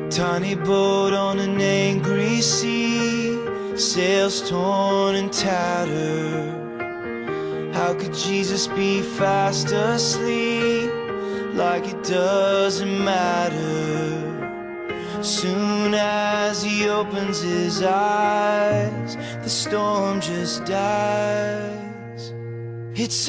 Tiny boat on an angry sea, sails torn and tattered. How could Jesus be fast asleep, like it doesn't matter? Soon as he opens his eyes, the storm just dies. It's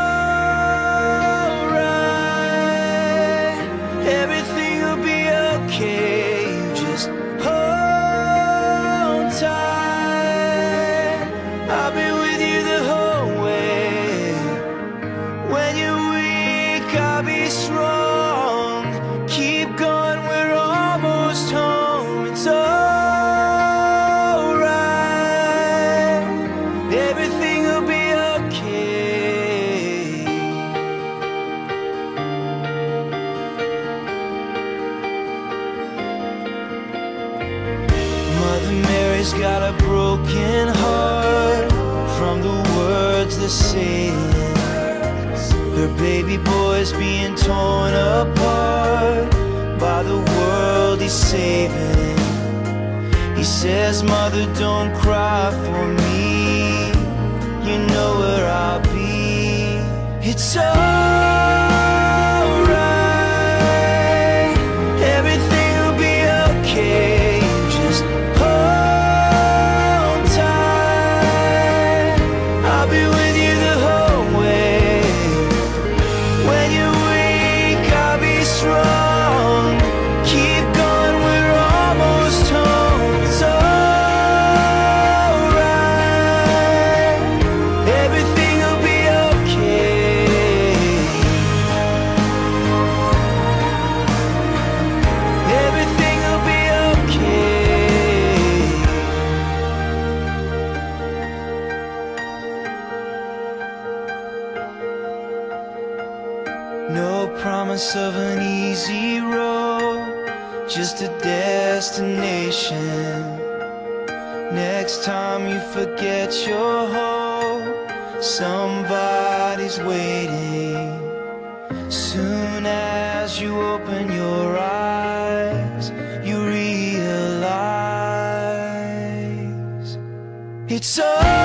alright, everything will be okay. Just hold tight, I'll be with you the whole way. When you're weak, I'll be strong. Keep going, we're almost home. It's alright, everything will be okay. Mother Mary's got a broken heart from the words they're saying. Her baby boy's being torn apart by the world he's saving. He says, Mother, don't cry for me, you know where I'll be. It's alright, everything will be okay. Just hold tight, I'll be with you the whole way. When you're weak, I'll be strong. Keep going, we're almost home. It's alright, everything will be okay. Everything will be okay. No promise of an easy road, just a destination. Next time you forget your hope, somebody's waiting. Soon as you open your eyes, you realize it's all